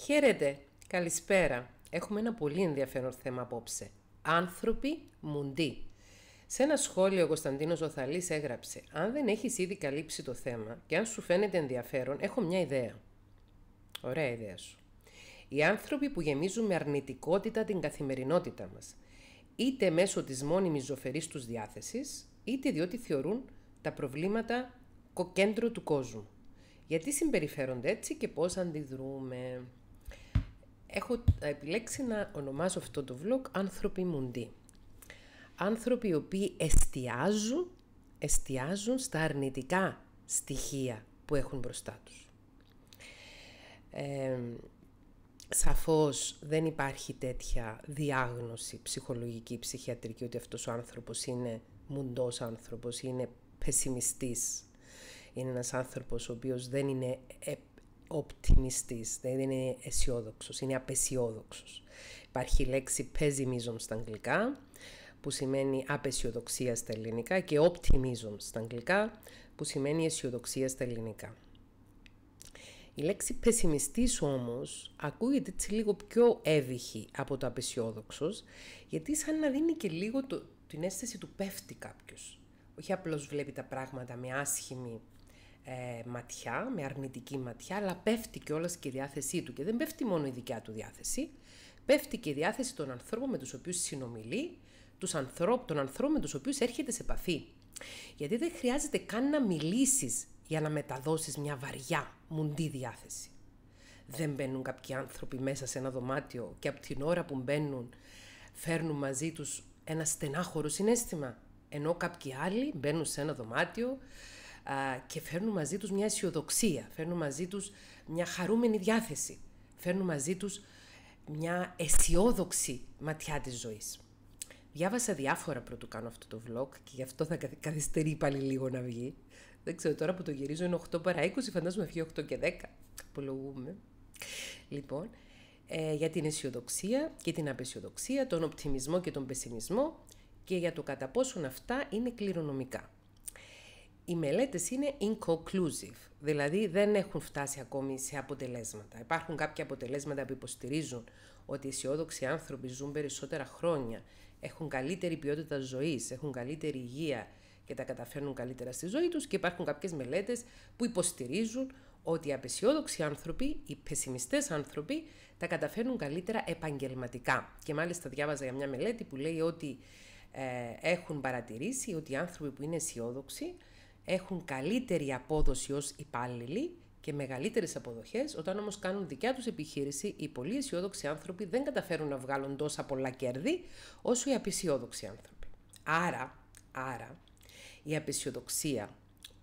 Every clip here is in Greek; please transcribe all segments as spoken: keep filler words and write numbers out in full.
Χαίρετε, καλησπέρα. Έχουμε ένα πολύ ενδιαφέρον θέμα απόψε. Άνθρωποι μουντί. Σε ένα σχόλιο ο Κωνσταντίνος Οθαλής έγραψε: αν δεν έχεις ήδη καλύψει το θέμα και αν σου φαίνεται ενδιαφέρον, έχω μια ιδέα. Ωραία ιδέα σου. Οι άνθρωποι που γεμίζουν με αρνητικότητα την καθημερινότητα μας, είτε μέσω της μόνιμης ζωφερής τους διάθεσης, είτε διότι θεωρούν τα προβλήματα κέντρο του κόσμου. Γιατί συμπεριφέρονται έτσι και πώς αντιδρούμε. Έχω επιλέξει να ονομάσω αυτό το vlog «Άνθρωποι μουντί». Άνθρωποι οι οποίοι εστιάζουν, εστιάζουν στα αρνητικά στοιχεία που έχουν μπροστά τους. Ε, σαφώς δεν υπάρχει τέτοια διάγνωση ψυχολογική, ψυχιατρική, ότι αυτός ο άνθρωπος είναι μουντός άνθρωπος, είναι πεσημιστής. Είναι ένας άνθρωπος ο οποίος δεν είναι οπτιμιστής, δεν είναι αισιόδοξος, είναι απεσιόδοξος. Υπάρχει η λέξη pessimism στα αγγλικά, που σημαίνει απεσιοδοξία στα ελληνικά, και optimism στα αγγλικά, που σημαίνει αισιοδοξία στα ελληνικά. Η λέξη πεσημιστής όμως ακούγεται έτσι λίγο πιο εύυχη από το απεσιόδοξος, γιατί σαν να δίνει και λίγο το, την αίσθηση του πέφτει κάποιος. Όχι απλώς βλέπει τα πράγματα με άσχημη ε, ματιά, με αρνητική ματιά, αλλά πέφτει κιόλας και η διάθεσή του. Και δεν πέφτει μόνο η δικιά του διάθεση, πέφτει και η διάθεση των ανθρώπων με τους οποίους συνομιλεί, τους ανθρώπ, των ανθρώπων με τους οποίους έρχεται σε επαφή. Γιατί δεν χρειάζεται καν να μιλήσεις για να μεταδώσεις μια βαριά, μουντή διάθεση. Δεν μπαίνουν κάποιοι άνθρωποι μέσα σε ένα δωμάτιο και από την ώρα που μπαίνουν φέρνουν μαζί τους ένα στενάχωρο συναίσθημα. Ενώ κάποιοι άλλοι μπαίνουν σε ένα δωμάτιο α, και φέρνουν μαζί τους μια αισιοδοξία, φέρνουν μαζί τους μια χαρούμενη διάθεση, φέρνουν μαζί τους μια αισιόδοξη ματιά της ζωής. Διάβασα διάφορα πρωτού κάνω αυτό το vlog και γι' αυτό θα καθυστερεί πάλι λίγο να βγει. Δεν ξέρω, τώρα που το γυρίζω είναι οκτώ παρά είκοσι, φαντάζομαι βγει οκτώ και δέκα. Απολογούμε. Λοιπόν, ε, για την αισιοδοξία και την απεσιοδοξία, τον οπτιμισμό και τον πεσημισμό και για το κατά πόσον αυτά είναι κληρονομικά. Οι μελέτες είναι inconclusive, δηλαδή δεν έχουν φτάσει ακόμη σε αποτελέσματα. Υπάρχουν κάποια αποτελέσματα που υποστηρίζουν ότι οι αισιόδοξοι άνθρωποι ζουν περισσότερα χρόνια, έχουν καλύτερη ποιότητα ζωής, έχουν καλύτερη υγεία και τα καταφέρνουν καλύτερα στη ζωή τους, και υπάρχουν κάποιες μελέτες που υποστηρίζουν ότι οι απεσιόδοξοι άνθρωποι, οι πεσημιστές άνθρωποι, τα καταφέρνουν καλύτερα επαγγελματικά. Και μάλιστα διάβαζα για μια μελέτη που λέει ότι ε, έχουν παρατηρήσει ότι οι άνθρωποι που είναι αισιόδοξοι έχουν καλύτερη απόδοση ως υπάλληλοι και μεγαλύτερες αποδοχές. Όταν όμως κάνουν δικιά τους επιχείρηση, οι πολύ αισιόδοξοι άνθρωποι δεν καταφέρουν να βγάλουν τόσα πολλά κέρδη όσο οι απεσιόδοξοι άνθρωποι. Άρα, άρα η απεσιοδοξία,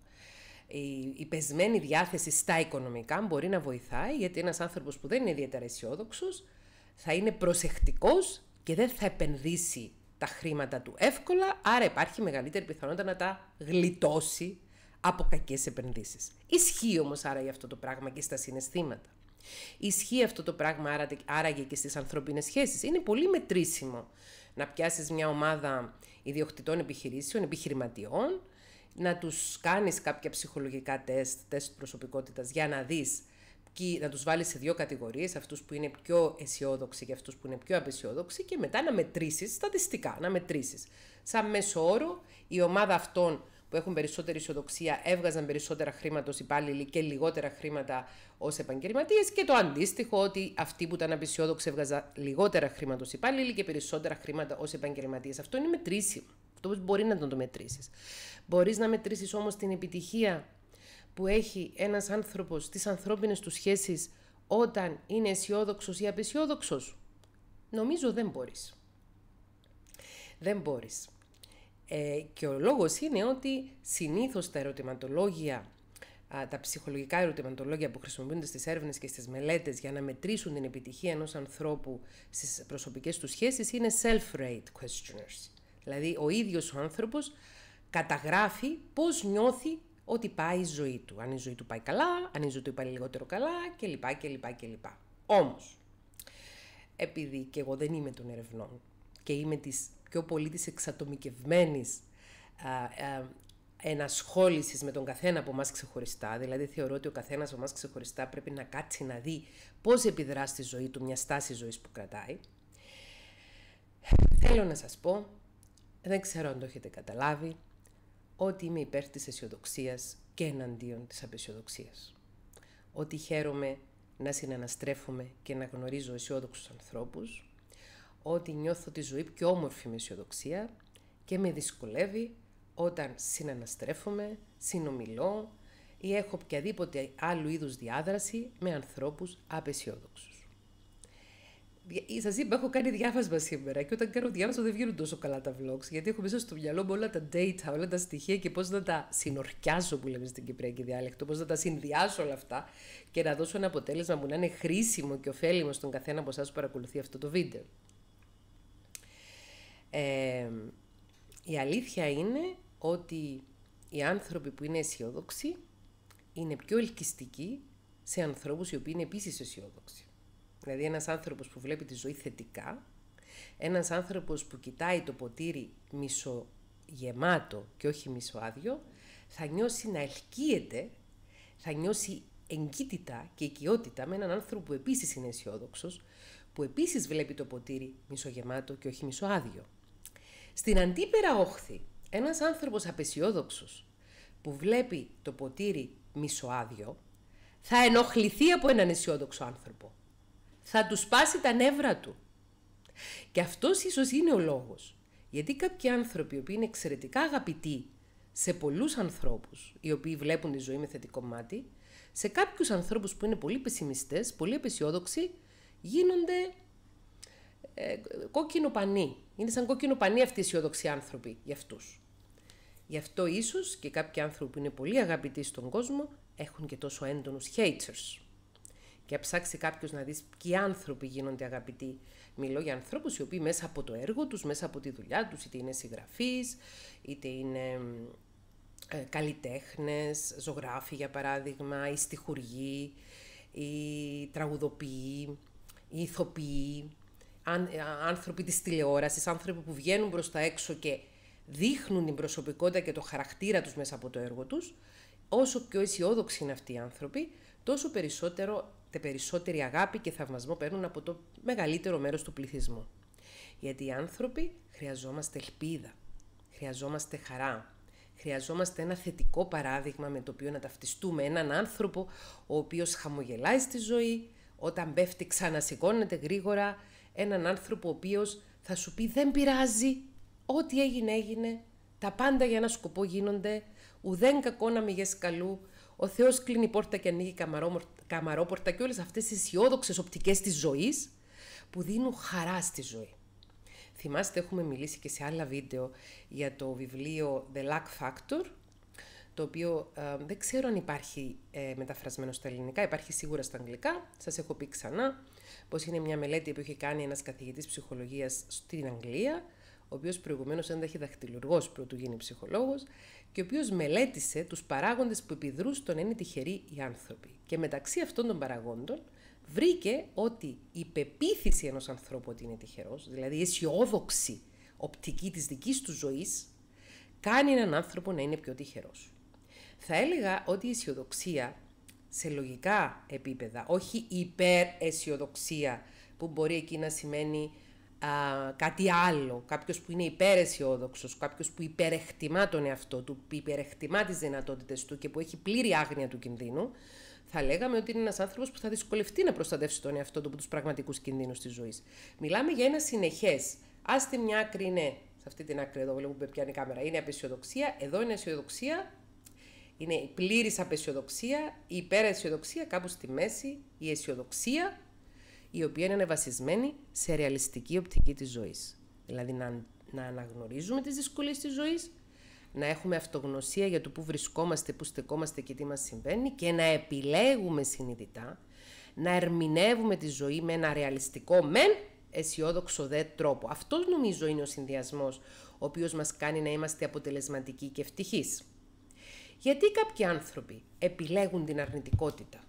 η, η πεσμένη διάθεση στα οικονομικά μπορεί να βοηθάει, γιατί ένας άνθρωπος που δεν είναι ιδιαίτερα αισιόδοξος θα είναι προσεκτικός και δεν θα επενδύσει τα χρήματα του εύκολα, άρα υπάρχει μεγαλύτερη πιθανότητα να τα γλιτώσει από κακές επενδύσεις. Ισχύει όμως άραγε αυτό το πράγμα και στα συναισθήματα. Ισχύει αυτό το πράγμα άραγε και στις ανθρώπινες σχέσεις. Είναι πολύ μετρήσιμο να πιάσεις μια ομάδα ιδιοκτητών επιχειρήσεων, επιχειρηματιών, να τους κάνεις κάποια ψυχολογικά τεστ, τεστ προσωπικότητας, για να δεις, και να τους βάλεις σε δύο κατηγορίες, αυτούς που είναι πιο αισιόδοξοι και αυτούς που είναι πιο απαισιόδοξοι, και μετά να μετρήσεις στατιστικά, να μετρήσεις. Σαν μέσο όρο, η ομάδα αυτών που έχουν περισσότερη αισιοδοξία έβγαζαν περισσότερα χρήματα ως υπάλληλοι και λιγότερα χρήματα ως επαγγελματίες, και το αντίστοιχο, ότι αυτοί που ήταν απαισιόδοξοι έβγαζαν λιγότερα χρήματα ως υπάλληλοι και περισσότερα χρήματα ως επαγγελματίες. Αυτό είναι μετρήσιμο. Αυτό μπορεί να το μετρήσεις. Μπορείς να μετρήσεις όμως την επιτυχία που έχει ένας άνθρωπος στις ανθρώπινες του σχέσεις όταν είναι αισιόδοξος ή απαισιόδοξος? Νομίζω δεν μπορείς. Δεν μπορείς. Ε, και ο λόγος είναι ότι συνήθως τα ερωτηματολόγια, α, τα ψυχολογικά ερωτηματολόγια που χρησιμοποιούνται στις έρευνες και στις μελέτες για να μετρήσουν την επιτυχία ενός ανθρώπου στις προσωπικές του σχέσεις είναι self-rate questionnaires. Δηλαδή ο ίδιος ο άνθρωπος καταγράφει πώς νιώθει ότι πάει η ζωή του. Αν η ζωή του πάει καλά, αν η ζωή του πάει λιγότερο καλά κλπ. κλπ, κλπ. Όμως, επειδή και εγώ δεν είμαι των ερευνών και είμαι της πιο πολύ της εξατομικευμένης α, α, ενασχόλησης με τον καθένα από εμάς ξεχωριστά, δηλαδή θεωρώ ότι ο καθένας από εμάς ξεχωριστά πρέπει να κάτσει να δει πώς επιδρά στη ζωή του μια στάση ζωής που κρατάει. Θέλω να σας πω, δεν ξέρω αν το έχετε καταλάβει, ότι είμαι υπέρ της αισιοδοξίας και εναντίον της απαισιοδοξίας. Ότι χαίρομαι να συναναστρέφομαι και να γνωρίζω αισιόδοξους ανθρώπους, ότι νιώθω τη ζωή πιο όμορφη με αισιοδοξία και με δυσκολεύει όταν συναναστρέφομαι, συνομιλώ ή έχω οποιαδήποτε άλλου είδους διάδραση με ανθρώπους απαισιόδοξους. Σας είπα, έχω κάνει διάβασμα σήμερα και όταν κάνω διάβασμα δεν βγαίνουν τόσο καλά τα vlogs, γιατί έχω μέσα στο μυαλό μου όλα τα data, όλα τα στοιχεία και πώς να τα συνορκιάσω, που λέμε στην κυπριακή διάλεκτο, πώς να τα συνδυάσω όλα αυτά και να δώσω ένα αποτέλεσμα που να είναι χρήσιμο και ωφέλιμο στον καθένα από εσάς που παρακολουθεί αυτό το βίντεο. Ε, η αλήθεια είναι ότι οι άνθρωποι που είναι αισιόδοξοι είναι πιο ελκυστικοί σε ανθρώπους οι οποίοι είναι επίσης αισιόδοξοι. Δηλαδή ένας άνθρωπος που βλέπει τη ζωή θετικά, ένας άνθρωπος που κοιτάει το ποτήρι μισογεμάτο και όχι μισοάδιο, θα νιώσει να ελκύεται, θα νιώσει εγκύτητα και οικειότητα με έναν άνθρωπο που επίσης είναι αισιόδοξος, που επίσης βλέπει το ποτήρι μισογεμάτο και όχι μισοάδιο. Στην αντίπερα όχθη, ένας άνθρωπος απαισιόδοξος που βλέπει το ποτήρι μισοάδιο, θα ενοχληθεί από έναν αισιόδοξο άνθρωπο. Θα του σπάσει τα νεύρα του. Και αυτός ίσως είναι ο λόγος. Γιατί κάποιοι άνθρωποι, οι οποίοι είναι εξαιρετικά αγαπητοί σε πολλούς ανθρώπους, οι οποίοι βλέπουν τη ζωή με θετικό μάτι, σε κάποιους ανθρώπους που είναι πολύ πεσημιστές, πολύ απαισιόδοξοι, γίνονται ε, κόκκινο πανί. Είναι σαν κόκκινο πανί αυτοί οι αισιόδοξοι άνθρωποι για αυτούς. Γι' αυτό ίσως και κάποιοι άνθρωποι που είναι πολύ αγαπητοί στον κόσμο έχουν και τόσο έντονους haters. Και να ψάξει κάποιος να δεις ποιοι άνθρωποι γίνονται αγαπητοί. Μιλώ για ανθρώπους οι οποίοι μέσα από το έργο τους, μέσα από τη δουλειά τους, είτε είναι συγγραφείς, είτε είναι ε, καλλιτέχνες, ζωγράφοι για παράδειγμα, ή στιχουργοί, ή τραγουδοποιοί, ή ηθοποιοί, αν, άνθρωποι της τηλεόρασης, άνθρωποι που βγαίνουν προς τα έξω και δείχνουν την προσωπικότητα και το χαρακτήρα τους μέσα από το έργο τους. Όσο πιο αισιόδοξοι είναι αυτοί οι άνθρωποι, τόσο περισσότερο, περισσότερη αγάπη και θαυμασμό παίρνουν από το μεγαλύτερο μέρος του πληθυσμού. Γιατί οι άνθρωποι χρειαζόμαστε ελπίδα, χρειαζόμαστε χαρά, χρειαζόμαστε ένα θετικό παράδειγμα με το οποίο να ταυτιστούμε. Έναν άνθρωπο ο οποίος χαμογελάει στη ζωή, όταν πέφτει ξανασηκώνεται γρήγορα, έναν άνθρωπο ο οποίος θα σου πει δεν πειράζει, ό,τι έγινε έγινε, τα πάντα για ένα σκοπό γίνονται, ουδέν κακό να μηγές καλού, ο Θεός κλείνει πόρτα και ανοίγει καμαρόπορτα και όλες αυτές τις αισιόδοξες οπτικές της ζωής που δίνουν χαρά στη ζωή. Θυμάστε, έχουμε μιλήσει και σε άλλα βίντεο για το βιβλίο The Luck Factor, το οποίο ε, δεν ξέρω αν υπάρχει ε, μεταφρασμένο στα ελληνικά, υπάρχει σίγουρα στα αγγλικά. Σας έχω πει ξανά πως είναι μια μελέτη που είχε κάνει ένας καθηγητής ψυχολογίας στην Αγγλία, ο οποίος προηγουμένως ένταχε δαχτυλουργός πρωτού γίνει ψυχολόγος και ο οποίος μελέτησε τους παράγοντες που επιδρούν στο να είναι τυχεροί οι άνθρωποι. Και μεταξύ αυτών των παραγόντων βρήκε ότι η πεποίθηση ενός ανθρώπου ότι είναι τυχερός, δηλαδή η αισιόδοξη οπτική της δικής του ζωής, κάνει έναν άνθρωπο να είναι πιο τυχερός. Θα έλεγα ότι η αισιοδοξία σε λογικά επίπεδα, όχι υπεραισιοδοξία που μπορεί εκεί να σημαίνει α, κάτι άλλο, κάποιος που είναι υπεραισιόδοξος, κάποιος που υπερεκτιμά τον εαυτό του, που υπερεκτιμά τις δυνατότητες του και που έχει πλήρη άγνοια του κινδύνου, θα λέγαμε ότι είναι ένας άνθρωπος που θα δυσκολευτεί να προστατεύσει τον εαυτό του από τους πραγματικούς κινδύνους της ζωής. Μιλάμε για ένα συνεχές. Ας στη μια άκρη είναι, σε αυτή την άκρη εδώ βλέπουμε που πιάνει η κάμερα, είναι απαισιοδοξία, εδώ είναι αισιοδοξία, είναι η πλήρης απαισιοδοξία, η υπεραισιοδοξία, κάπου στη μέση, η αισιοδοξία, η οποία είναι βασισμένη σε ρεαλιστική οπτική της ζωής. Δηλαδή να, να αναγνωρίζουμε τις δυσκολίες της ζωής, να έχουμε αυτογνωσία για το πού βρισκόμαστε, πού στεκόμαστε και τι μας συμβαίνει και να επιλέγουμε συνειδητά, να ερμηνεύουμε τη ζωή με ένα ρεαλιστικό μεν αισιόδοξο δε τρόπο. Αυτός νομίζω είναι ο συνδυασμός ο οποίος μας κάνει να είμαστε αποτελεσματικοί και ευτυχείς. Γιατί κάποιοι άνθρωποι επιλέγουν την αρνητικότητα?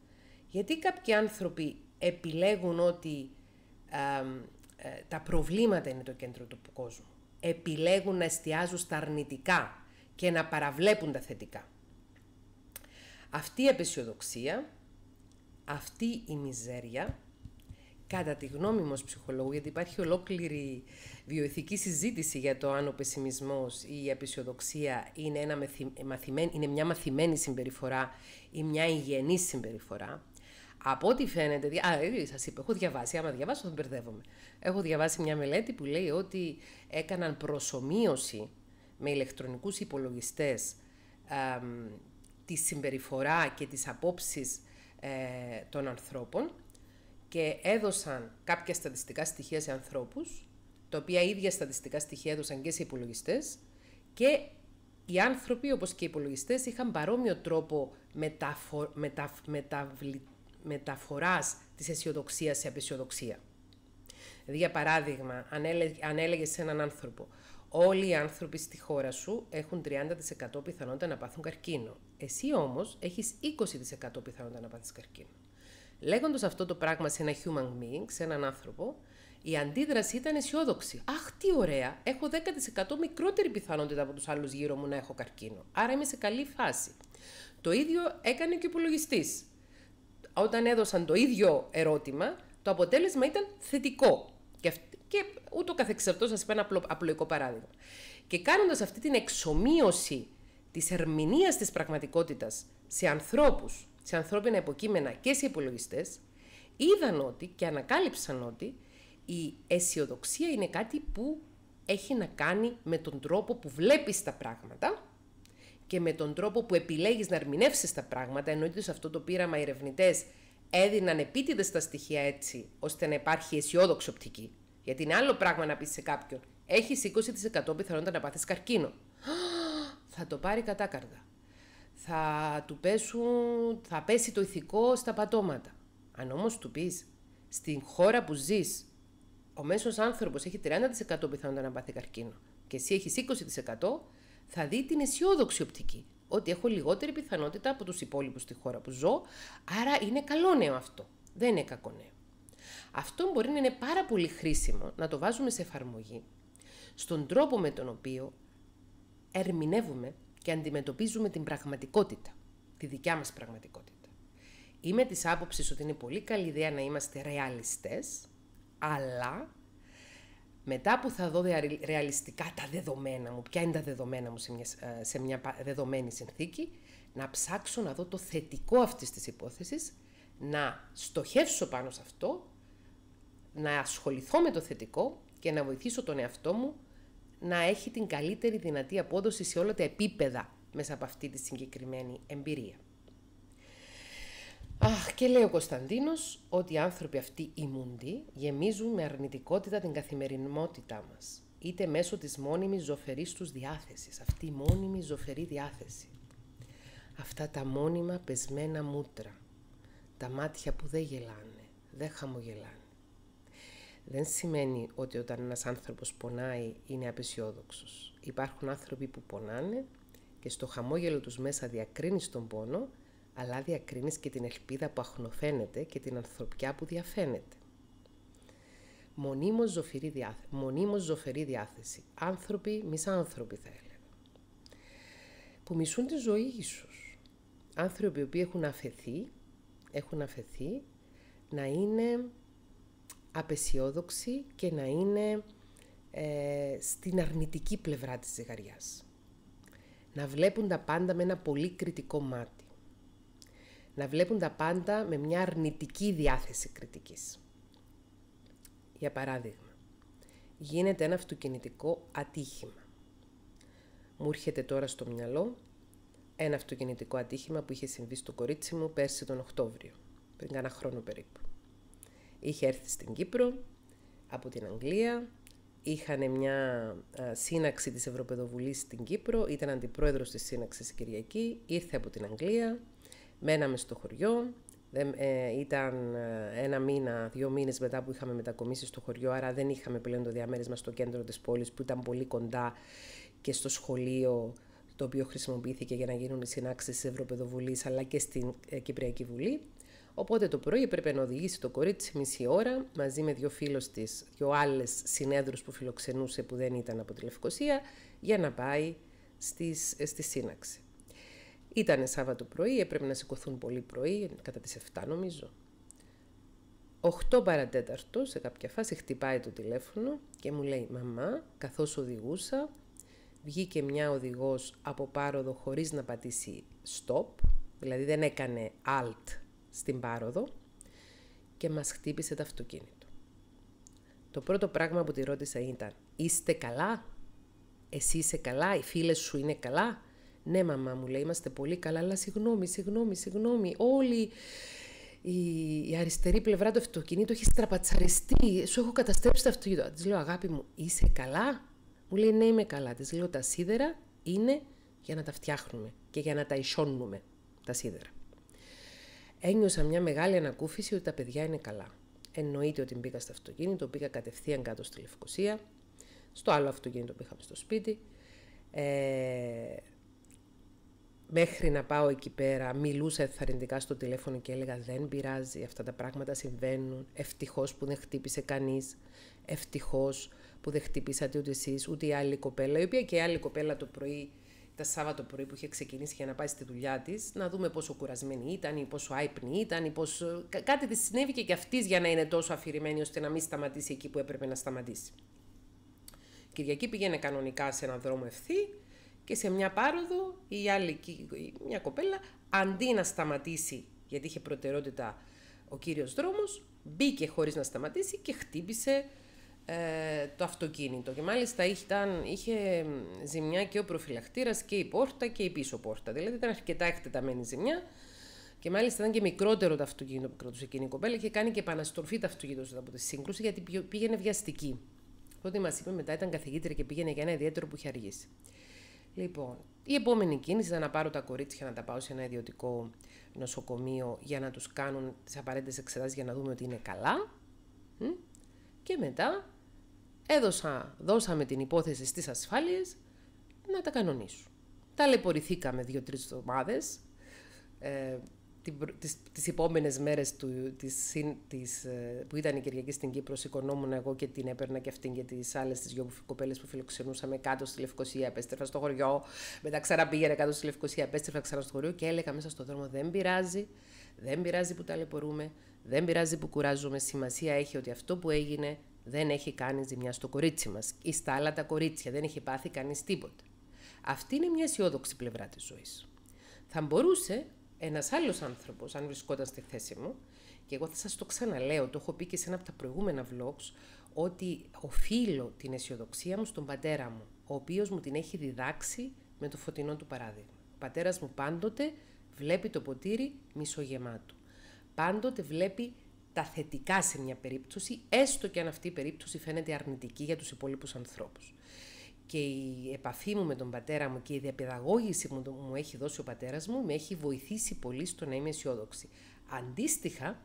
Γιατί κάποιοι άνθρωποι επιλέγουν ότι α, ε, τα προβλήματα είναι το κέντρο του κόσμου? Επιλέγουν να εστιάζουν στα αρνητικά και να παραβλέπουν τα θετικά. Αυτή η απεσιοδοξία, αυτή η μιζέρια, κατά τη γνώμη μου ως ψυχολόγου, γιατί υπάρχει ολόκληρη βιοηθική συζήτηση για το αν ο πεσημισμός ή η απεσιοδοξία είναι, ένα μαθημένη, είναι μια μαθημένη συμπεριφορά ή μια υγιεινή συμπεριφορά. Από ό,τι φαίνεται, α, σας είπα, έχω διαβάσει, άμα διαβάσω θα μπερδεύομαι. Έχω διαβάσει μια μελέτη που λέει ότι έκαναν προσομοίωση με ηλεκτρονικούς υπολογιστές ε, τη συμπεριφορά και τις απόψεις ε, των ανθρώπων και έδωσαν κάποια στατιστικά στοιχεία σε ανθρώπους, τα οποία ίδια στατιστικά στοιχεία έδωσαν και σε υπολογιστές, και οι άνθρωποι, όπως και οι υπολογιστές, είχαν παρόμοιο τρόπο μεταφο... μετα... μεταβλη... μεταφοράς της αισιοδοξίας σε απεσιοδοξία. Δηλαδή, για παράδειγμα, αν, έλεγε... αν έλεγες σε έναν άνθρωπο, όλοι οι άνθρωποι στη χώρα σου έχουν τριάντα τοις εκατό πιθανότητα να πάθουν καρκίνο. Εσύ όμως έχεις είκοσι τοις εκατό πιθανότητα να πάθεις καρκίνο. Λέγοντας αυτό το πράγμα σε ένα human being, σε έναν άνθρωπο, η αντίδραση ήταν αισιόδοξη. Αχ, τι ωραία! Έχω δέκα τοις εκατό μικρότερη πιθανότητα από τους άλλους γύρω μου να έχω καρκίνο. Άρα είμαι σε καλή φάση. Το ίδιο έκανε και ο υπολογιστής. Όταν έδωσαν το ίδιο ερώτημα, το αποτέλεσμα ήταν θετικό. Και, και ούτω καθεξαρτώ, σας είπα ένα απλο, απλοϊκό παράδειγμα. Και κάνοντας αυτή την εξομοίωση της ερμηνείας της πραγματικότητας σε ανθρώπους, σε ανθρώπινα υποκείμενα και σε υπολογιστές, είδαν ότι και ανακάλυψαν ότι η αισιοδοξία είναι κάτι που έχει να κάνει με τον τρόπο που βλέπεις τα πράγματα και με τον τρόπο που επιλέγεις να ερμηνεύσεις τα πράγματα, εννοείται σε αυτό το πείραμα οι ερευνητές έδιναν επίτηδες τα στοιχεία έτσι, ώστε να υπάρχει αισιόδοξη οπτική. Γιατί είναι άλλο πράγμα να πεις σε κάποιον, έχεις είκοσι τοις εκατό πιθανότητα να πάθεις καρκίνο. Θα το πάρει κατάκαρδα. Θα του πέσουν, θα πέσει το ηθικό στα πατώματα. Αν όμως του πεις, στην χώρα που ζεις, ο μέσος άνθρωπος έχει τριάντα τοις εκατό πιθανότητα να πάθει καρκίνο και εσύ έχεις είκοσι τοις εκατό, θα δει την αισιόδοξη οπτική. Ότι έχω λιγότερη πιθανότητα από τους υπόλοιπους στη χώρα που ζω, άρα είναι καλό νέο αυτό. Δεν είναι κακό νέο. Αυτό μπορεί να είναι πάρα πολύ χρήσιμο να το βάζουμε σε εφαρμογή στον τρόπο με τον οποίο ερμηνεύουμε και αντιμετωπίζουμε την πραγματικότητα, τη δικιά μας πραγματικότητα. Είμαι της άποψης ότι είναι πολύ καλή ιδέα να είμαστε ρεαλιστές, αλλά μετά που θα δω ρεαλιστικά τα δεδομένα μου, ποια είναι τα δεδομένα μου σε μια, σε μια δεδομένη συνθήκη, να ψάξω να δω το θετικό αυτής της υπόθεσης, να στοχεύσω πάνω σε αυτό, να ασχοληθώ με το θετικό και να βοηθήσω τον εαυτό μου να έχει την καλύτερη δυνατή απόδοση σε όλα τα επίπεδα μέσα από αυτή τη συγκεκριμένη εμπειρία. Αχ, και λέει ο Κωνσταντίνος ότι οι άνθρωποι αυτοί οι μούντοι γεμίζουν με αρνητικότητα την καθημερινότητά μας, είτε μέσω της μόνιμης ζωφερής τους διάθεσης, αυτή η μόνιμη ζωφερή διάθεση. Αυτά τα μόνιμα πεσμένα μούτρα, τα μάτια που δεν γελάνε, δεν χαμογελάνε. Δεν σημαίνει ότι όταν ένας άνθρωπος πονάει είναι απεσιόδοξος. Υπάρχουν άνθρωποι που πονάνε και στο χαμόγελο τους μέσα διακρίνεις τον πόνο, αλλά διακρίνεις και την ελπίδα που αχνοφαίνεται και την ανθρωπιά που διαφαίνεται. Μονίμως ζωφερή διάθεση. Μονίμως ζωφερή διάθεση. Άνθρωποι, μισάνθρωποι θα έλεγα. Που μισούν τη ζωή ίσως. Άνθρωποι οι οποίοι έχουν αφαιθεί, έχουν αφαιθεί να είναι απεσιόδοξοι και να είναι ε, στην αρνητική πλευρά της ζυγαριάς. Να βλέπουν τα πάντα με ένα πολύ κριτικό μάτι. Να βλέπουν τα πάντα με μια αρνητική διάθεση κριτικής. Για παράδειγμα, γίνεται ένα αυτοκινητικό ατύχημα. Μου έρχεται τώρα στο μυαλό ένα αυτοκινητικό ατύχημα που είχε συμβεί στο κορίτσι μου πέρσι τον Οκτώβριο, πριν κάνα χρόνο περίπου. Είχε έρθει στην Κύπρο από την Αγγλία, είχαν μια α, σύναξη της Ευρωπεδοβουλής στην Κύπρο, ήταν αντιπρόεδρος της σύναξης η Κυριακή, ήρθε από την Αγγλία, μέναμε στο χωριό, δεν, ε, ήταν ένα μήνα, δύο μήνες μετά που είχαμε μετακομίσει στο χωριό, άρα δεν είχαμε πλέον το διαμέρισμα στο κέντρο της πόλης που ήταν πολύ κοντά και στο σχολείο το οποίο χρησιμοποιήθηκε για να γίνουν οι συνάξεις της Ευρωπεδοβουλής αλλά και στην ε, Κυπριακή Βουλή. Οπότε το πρωί έπρεπε να οδηγήσει το κορίτσι μισή ώρα μαζί με δύο φίλους της, δύο άλλες συνέδρους που φιλοξενούσε που δεν ήταν από τη Λευκοσία, για να πάει στις, στη σύναξη. Ήτανε Σάββατο πρωί, έπρεπε να σηκωθούν πολύ πρωί, κατά τις επτά νομίζω. οκτώ παρατέταρτο, σε κάποια φάση, χτυπάει το τηλέφωνο και μου λέει «Μαμά, καθώς οδηγούσα, βγήκε μια οδηγός από πάροδο χωρίς να πατήσει stop, δηλαδή δεν έκανε alt στην πάροδο και μας χτύπησε το αυτοκίνητο». Το πρώτο πράγμα που τη ρώτησα ήταν «Είστε καλά? Εσύ είσαι καλά? Οι φίλες σου είναι καλά?» «Ναι, μαμά», μου λέει, «είμαστε πολύ καλά, αλλά συγγνώμη, συγγνώμη, συγγνώμη, όλη η, η αριστερή πλευρά του αυτοκινήτου έχει στραπατσαριστεί, σου έχω καταστρέψει το αυτοκίνητο». Της λέω «Αγάπη μου, είσαι καλά?» Μου λέει «Ναι, είμαι καλά». Της λέω «Τα σίδερα είναι για να τα φτιάχνουμε και για να τα ισώνουμε τα σίδερα». Ένιωσα μια μεγάλη ανακούφιση ότι τα παιδιά είναι καλά. Εννοείται ότι μπήκα στο αυτοκίνητο, πήγα κατευθείαν κάτω στη Λευκοσία, στο άλλο αυτοκίνητο που είχαμε στο σπίτι. Ε, μέχρι να πάω εκεί πέρα μιλούσα εθαρρυντικά στο τηλέφωνο και έλεγα «Δεν πειράζει, αυτά τα πράγματα συμβαίνουν, ευτυχώς που δεν χτύπησε κανείς, ευτυχώς που δεν χτυπήσατε ούτε εσείς, ούτε η άλλη κοπέλα», η οποία και η άλλη κοπέλα το πρωί, τα Σάββατο πρωί που είχε ξεκινήσει για να πάει στη δουλειά της, να δούμε πόσο κουρασμένη ήταν ή πόσο άυπνη ήταν ή πόσο... κάτι της συνέβηκε και αυτής για να είναι τόσο αφηρημένη ώστε να μην σταματήσει εκεί που έπρεπε να σταματήσει. Κυριακή πήγαινε κανονικά σε έναν δρόμο ευθύ και σε μια πάροδο η άλλη, μια κοπέλα, αντί να σταματήσει, γιατί είχε προτεραιότητα ο κύριος δρόμος, μπήκε χωρίς να σταματήσει και χτύπησε ε, το αυτοκίνητο. Και μάλιστα ήταν, είχε ζημιά και ο προφυλακτήρας και η πόρτα και η πίσω πόρτα. Δηλαδή ήταν αρκετά εκτεταμένη ζημιά. Και μάλιστα ήταν και μικρότερο το αυτοκίνητο που κρατούσε εκείνη η κοπέλα. Είχε κάνει και επαναστροφή το αυτοκίνητο από τη σύγκρουση, γιατί πήγαινε βιαστική. Ό,τι μας είπε μετά ήταν καθηγήτρια και πήγαινε για ένα ιδιαίτερο που είχε αργήσει. Λοιπόν, η επόμενη κίνηση ήταν να πάρω τα κορίτσια να τα πάω σε ένα ιδιωτικό νοσοκομείο για να τους κάνουν τις απαραίτητες εξετάσεις για να δούμε ότι είναι καλά. Και μετά έδωσα, δώσαμε την υπόθεση στις ασφάλειες να τα κανονίσουν. Ταλαιπωρηθήκαμε δύο-τρεις εβδομάδες. Ε, τις, τις επόμενες μέρες του, της, της, που ήταν η Κυριακή στην Κύπρο, σηκωνόμουν εγώ και την έπαιρνα και αυτήν και τις άλλες τις δυο κοπέλες που φιλοξενούσαμε κάτω στη Λευκοσία, επέστρεφα στο χωριό, μετά ξαναπήγαινε κάτω στη Λευκοσία, επέστρεφα ξανά στο χωριό και έλεγα μέσα στον δρόμο δεν πειράζει, δεν πειράζει που ταλαιπωρούμε, δεν πειράζει που κουράζουμε, σημασία έχει ότι αυτό που έγινε δεν έχει κάνει ζημιά στο κορίτσι μας ή στα άλλα τα κορίτσια, δεν έχει πάθει κανείς τίποτα. Αυτή είναι μια αισιόδοξη πλευρά της ζωής. Θα μπορούσε ένας άλλος άνθρωπος, αν βρισκόταν στη θέση μου, και εγώ θα σας το ξαναλέω, το έχω πει και σε ένα από τα προηγούμενα vlogs, ότι οφείλω την αισιοδοξία μου στον πατέρα μου, ο οποίος μου την έχει διδάξει με το φωτεινό του παράδειγμα. Ο πατέρας μου πάντοτε βλέπει το ποτήρι μισογεμάτο. Πάντοτε βλέπει τα θετικά σε μια περίπτωση, έστω και αν αυτή η περίπτωση φαίνεται αρνητική για τους υπόλοιπους ανθρώπους. Και η επαφή μου με τον πατέρα μου και η διαπαιδαγώγηση που μου έχει δώσει ο πατέρας μου με έχει βοηθήσει πολύ στο να είμαι αισιόδοξη. Αντίστοιχα,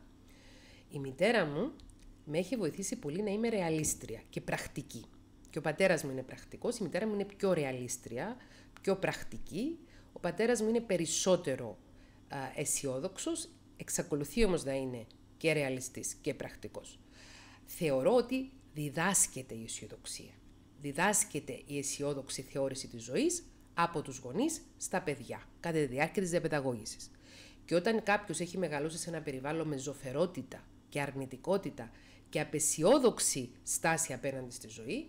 η μητέρα μου με έχει βοηθήσει πολύ να είμαι ρεαλίστρια και πρακτική. Και ο πατέρας μου είναι πρακτικός, η μητέρα μου είναι πιο ρεαλίστρια, πιο πρακτική. Ο πατέρας μου είναι περισσότερο α, αισιόδοξος, εξακολουθεί όμως να είναι και ρεαλιστής και πρακτικός. Θεωρώ ότι διδάσκεται η αισιοδοξία. Διδάσκεται η αισιόδοξη θεώρηση της ζωής από τους γονείς στα παιδιά, κατά τη διάρκεια της διαπαιδαγώγησης. Και όταν κάποιος έχει μεγαλώσει σε ένα περιβάλλον με ζωφερότητα και αρνητικότητα και απεσιόδοξη στάση απέναντι στη ζωή,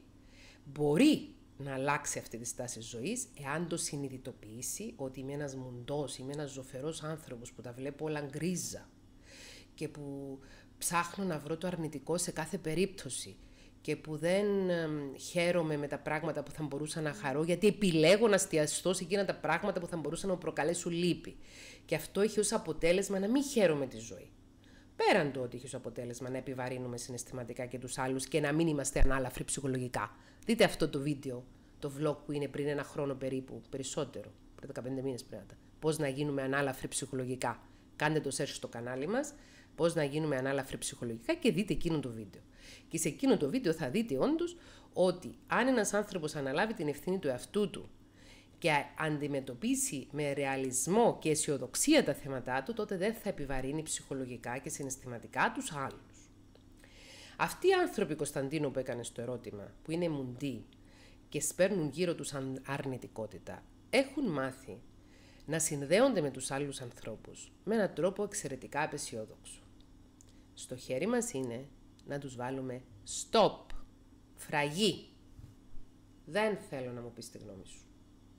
μπορεί να αλλάξει αυτή τη στάση ζωής εάν το συνειδητοποιήσει ότι είμαι ένας μουντός, είμαι ένας ζωφερός άνθρωπος που τα βλέπω όλα γκρίζα και που ψάχνω να βρω το αρνητικό σε κάθε περίπτωση και που δεν ε, χαίρομαι με τα πράγματα που θα μπορούσα να χαρώ, γιατί επιλέγω να εστιαστώ σε εκείνα τα πράγματα που θα μπορούσαν να μου προκαλέσουν λύπη. Και αυτό έχει ως αποτέλεσμα να μην χαίρομαι τη ζωή. Πέραν το ότι έχει ως αποτέλεσμα να επιβαρύνουμε συναισθηματικά και τους άλλους και να μην είμαστε ανάλαφροι ψυχολογικά. Δείτε αυτό το βίντεο, το vlog που είναι πριν ένα χρόνο περίπου, περισσότερο, πριν δεκαπέντε μήνες πριν. Πώς να γίνουμε ανάλαφροι ψυχολογικά. Κάντε το search στο κανάλι μας, πώς να γίνουμε ανάλαφροι ψυχολογικά και δείτε εκείνο το βίντεο. Και σε εκείνο το βίντεο θα δείτε όντως ότι αν ένας άνθρωπος αναλάβει την ευθύνη του εαυτού του και αντιμετωπίσει με ρεαλισμό και αισιοδοξία τα θέματα του, τότε δεν θα επιβαρύνει ψυχολογικά και συναισθηματικά τους άλλους. Αυτοί οι άνθρωποι, Κωνσταντίνο, που έκανε στο ερώτημα, που είναι μουντοί και σπέρνουν γύρω τους αρνητικότητα, έχουν μάθει να συνδέονται με τους άλλους ανθρώπους με έναν τρόπο εξαιρετικά απεσιόδοξο. Στο χέρι μας είναι να τους βάλουμε stop, φραγή. Δεν θέλω να μου πεις τη γνώμη σου.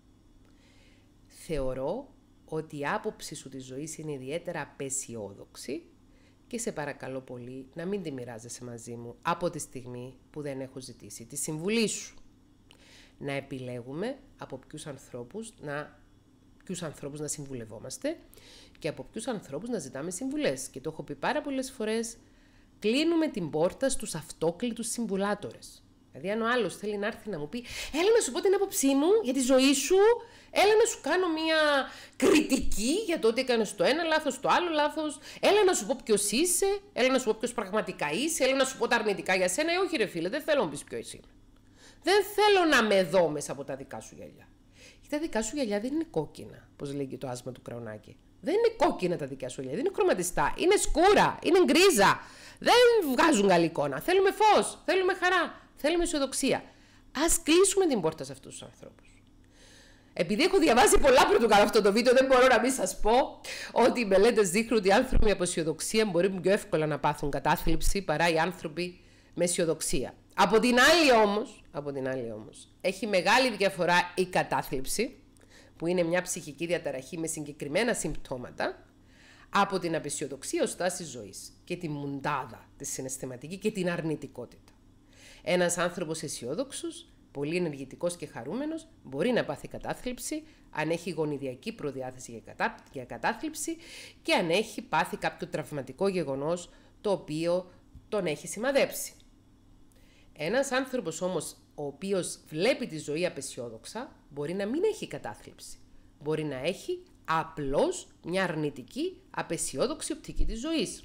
Θεωρώ ότι η άποψη σου της ζωής είναι ιδιαίτερα απεσιόδοξη και σε παρακαλώ πολύ να μην τη μοιράζεσαι μαζί μου από τη στιγμή που δεν έχω ζητήσει τη συμβουλή σου. Να επιλέγουμε από ποιους ανθρώπους να, ποιους ανθρώπους να συμβουλευόμαστε και από ποιους ανθρώπους να ζητάμε συμβουλές. Και το έχω πει πάρα πολλές φορές, κλείνουμε την πόρτα στους αυτόκλητους συμβουλάτορες. Δηλαδή, αν ο άλλος θέλει να έρθει να μου πει «Έλα να σου πω την άποψή μου για τη ζωή σου, έλα να σου κάνω μια κριτική για το ότι έκανες το ένα λάθος, το άλλο λάθος, έλα να σου πω ποιος είσαι, έλα να σου πω ποιος πραγματικά είσαι, έλα να σου πω τα αρνητικά για σένα». Ε, όχι ρε φίλε, δεν θέλω να πεις ποιος είμαι. Δεν θέλω να με δω μέσα από τα δικά σου γυαλιά. Και τα δικά σου γυαλιά δεν είναι κόκκινα, όπως λέγει το άσμα του Κραουνάκη. Δεν είναι κόκκινα τα δικά σου γυαλιά, δεν είναι χρωματιστά, είναι σκούρα, είναι γκρίζα. Δεν βγάζουν καλή εικόνα. Θέλουμε φως, θέλουμε χαρά. Θέλουμε αισιοδοξία. Ας κλείσουμε την πόρτα σε αυτούς τους ανθρώπους. Επειδή έχω διαβάσει πολλά πριν το κάνω αυτό το βίντεο, δεν μπορώ να μην σας πω ότι οι μελέτες δείχνουν ότι οι άνθρωποι με αισιοδοξία μπορεί πιο εύκολα να πάθουν κατάθλιψη παρά οι άνθρωποι με αισιοδοξία. Από την άλλη όμως, από την άλλη όμως, έχει μεγάλη διαφορά η κατάθλιψη, που είναι μια ψυχική διαταραχή με συγκεκριμένα συμπτώματα, από την απαισιοδοξία ως στάση ζωής και τη μουντάδα, τη συναισθηματική και την αρνητικότητα. Ένας άνθρωπος αισιόδοξος, πολύ ενεργητικός και χαρούμενος, μπορεί να πάθει κατάθλιψη αν έχει γονιδιακή προδιάθεση για, κατά... για κατάθλιψη και αν έχει πάθει κάποιο τραυματικό γεγονός το οποίο τον έχει σημαδέψει. Ένας άνθρωπος όμως ο οποίος βλέπει τη ζωή απαισιόδοξα μπορεί να μην έχει κατάθλιψη. Μπορεί να έχει απλώς μια αρνητική, απαισιόδοξη οπτική της ζωής.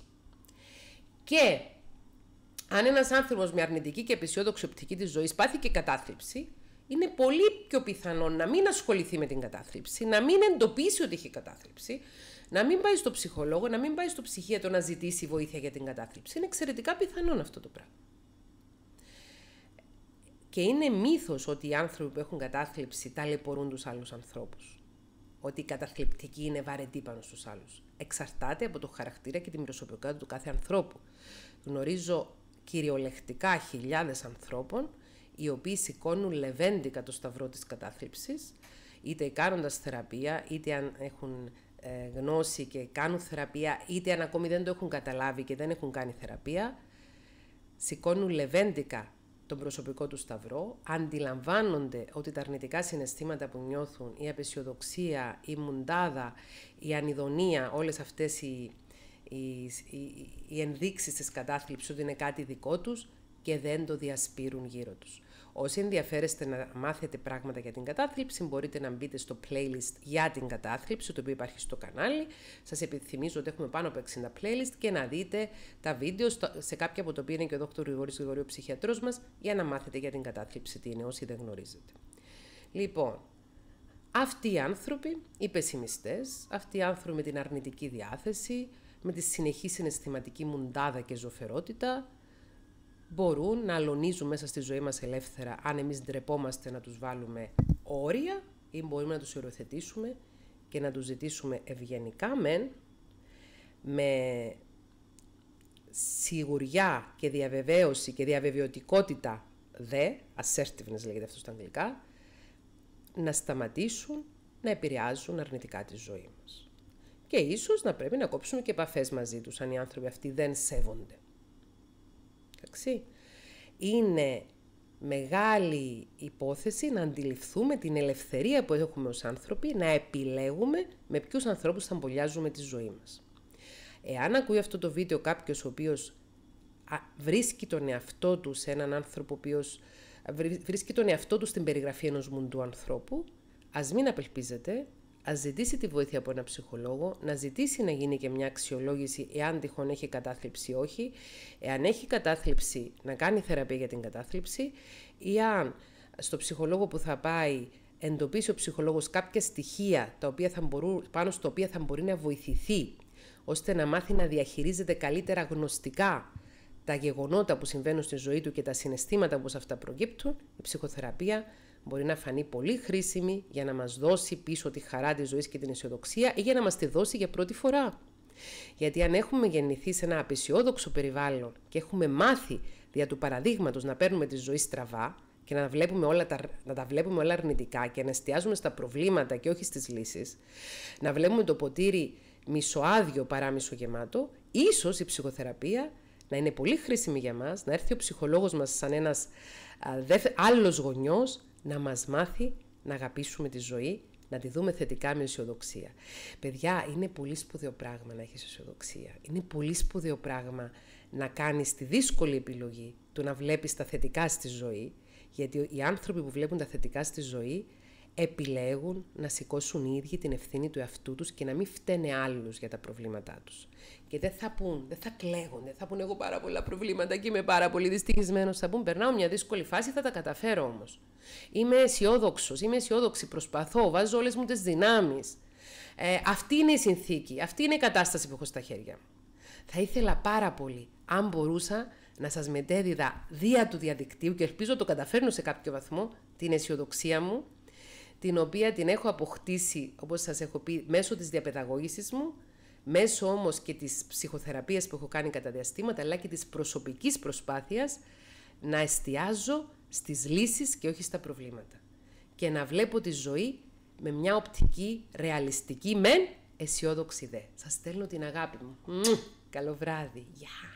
Και αν ένας άνθρωπος με αρνητική και απαισιόδοξη οπτική της ζωής πάθει και κατάθλιψη, είναι πολύ πιο πιθανό να μην ασχοληθεί με την κατάθλιψη, να μην εντοπίσει ότι έχει κατάθλιψη, να μην πάει στο ψυχολόγο, να μην πάει στο ψυχίατρο να ζητήσει βοήθεια για την κατάθλιψη. Είναι εξαιρετικά πιθανόν αυτό το πράγμα. Και είναι μύθος ότι οι άνθρωποι που έχουν κατάθλιψη ταλαιπωρούν τους άλλους ανθρώπους. Ότι η καταθλιπτική είναι βαρετή πάνω στους άλλους. Εξαρτάται από το χαρακτήρα και την προσωπικότητα του κάθε ανθρώπου. Γνωρίζω κυριολεκτικά χιλιάδες ανθρώπων οι οποίοι σηκώνουν λεβέντικα το σταυρό της κατάθλιψης, είτε κάνοντας θεραπεία, είτε αν έχουν ε, γνώση και κάνουν θεραπεία, είτε αν ακόμη δεν το έχουν καταλάβει και δεν έχουν κάνει θεραπεία, σηκώνουν λεβέντικα τον προσωπικό του σταυρό, αντιλαμβάνονται ότι τα αρνητικά συναισθήματα που νιώθουν, η απαισιοδοξία, η μουντάδα, η ανιδονία, όλες αυτές οι, οι, οι, οι ενδείξεις της κατάθλιψης ότι είναι κάτι δικό τους και δεν το διασπείρουν γύρω τους. Όσοι ενδιαφέρεστε να μάθετε πράγματα για την κατάθλιψη, μπορείτε να μπείτε στο playlist για την κατάθλιψη, το οποίο υπάρχει στο κανάλι. Σας επιθυμίζω ότι έχουμε πάνω από εξήντα playlist και να δείτε τα βίντεο, σε κάποια από τα οποία είναι και ο δόκτωρ Γρηγόρης Γρηγορίου, ψυχιατρός μας, για να μάθετε για την κατάθλιψη τι είναι, όσοι δεν γνωρίζετε. Λοιπόν, αυτοί οι άνθρωποι, οι πεσημιστές, αυτοί οι άνθρωποι με την αρνητική διάθεση, με τη συνεχή συναισθηματική μουντάδα και ζωφερότητα, μπορούν να αλωνίζουν μέσα στη ζωή μας ελεύθερα αν εμείς ντρεπόμαστε να τους βάλουμε όρια ή μπορούμε να τους οριοθετήσουμε και να τους ζητήσουμε ευγενικά μεν, με σιγουριά και διαβεβαίωση και διαβεβαιωτικότητα δε, assertiveness λέγεται αυτό στα αγγλικά, να σταματήσουν να επηρεάζουν αρνητικά τη ζωή μας. Και ίσως να πρέπει να κόψουμε και επαφές μαζί τους αν οι άνθρωποι αυτοί δεν σέβονται. Εντάξει. Είναι μεγάλη υπόθεση να αντιληφθούμε την ελευθερία που έχουμε ως άνθρωποι να επιλέγουμε με ποιους ανθρώπους θα αμπολιάζουμε τη ζωή μας. Εάν ακούει αυτό το βίντεο κάποιος ο οποίος βρίσκει τον εαυτό του σε έναν άνθρωπο ο οποίος βρίσκει τον εαυτό του στην περιγραφή ενός μουντού ανθρώπου, ας μην απελπίζεται, ας ζητήσει τη βοήθεια από έναν ψυχολόγο, να ζητήσει να γίνει και μια αξιολόγηση εάν τυχόν έχει κατάθλιψη ή όχι, εάν έχει κατάθλιψη να κάνει θεραπεία για την κατάθλιψη ή αν στο ψυχολόγο που θα πάει εντοπίσει ο ψυχολόγος κάποια στοιχεία τα οποία θα μπορούν, πάνω στα οποία θα μπορεί να βοηθηθεί ώστε να μάθει να διαχειρίζεται καλύτερα γνωστικά τα γεγονότα που συμβαίνουν στη ζωή του και τα συναισθήματα που σε αυτά προκύπτουν, η ψυχοθεραπεία μπορεί να φανεί πολύ χρήσιμη για να μας δώσει πίσω τη χαρά της ζωής και την αισιοδοξία ή για να μας τη δώσει για πρώτη φορά. Γιατί αν έχουμε γεννηθεί σε ένα απαισιόδοξο περιβάλλον και έχουμε μάθει δια του παραδείγματος να παίρνουμε τη ζωή στραβά και να, βλέπουμε όλα τα, να τα βλέπουμε όλα αρνητικά και να εστιάζουμε στα προβλήματα και όχι στις λύσεις, να βλέπουμε το ποτήρι μισοάδιο παρά μισογεμάτο, ίσως η ψυχοθεραπεία να είναι πολύ χρήσιμη για μας, να έρθει ο ψυχολόγος μας σαν ένας α, δε, άλλος γονιός, να μας μάθει να αγαπήσουμε τη ζωή, να τη δούμε θετικά με αισιοδοξία. Παιδιά, είναι πολύ σπουδαίο πράγμα να έχεις αισιοδοξία. Είναι πολύ σπουδαίο πράγμα να κάνεις τη δύσκολη επιλογή του να βλέπεις τα θετικά στη ζωή, γιατί οι άνθρωποι που βλέπουν τα θετικά στη ζωή επιλέγουν να σηκώσουν οι ίδιοι την ευθύνη του εαυτού τους και να μην φταίνε άλλους για τα προβλήματά τους. Και δεν θα πούν, δεν θα κλαίγουν, δεν θα πούν εγώ πάρα πολλά προβλήματα και είμαι πάρα πολύ δυστυχισμένος. Θα πούν περνάω μια δύσκολη φάση, θα τα καταφέρω όμως. Είμαι αισιόδοξος, είμαι αισιόδοξη, προσπαθώ, βάζω όλες μου τις δυνάμεις. Ε, αυτή είναι η συνθήκη, αυτή είναι η κατάσταση που έχω στα χέρια μου. Θα ήθελα πάρα πολύ, αν μπορούσα, να σας μετέδιδα δια του διαδικτύου και ελπίζω το καταφέρνω σε κάποιο βαθμό, την αισιοδοξία μου, την οποία την έχω αποκτήσει, όπως σας έχω πει, μέσω της διαπαιδαγώγησης μου, μέσω όμως και της ψυχοθεραπείας που έχω κάνει κατά διαστήματα, αλλά και της προσωπικής προσπάθειας να εστιάζω στις λύσεις και όχι στα προβλήματα. Και να βλέπω τη ζωή με μια οπτική, ρεαλιστική, μεν, αισιόδοξη δε. Σας στέλνω την αγάπη μου. Καλό βράδυ. Γεια!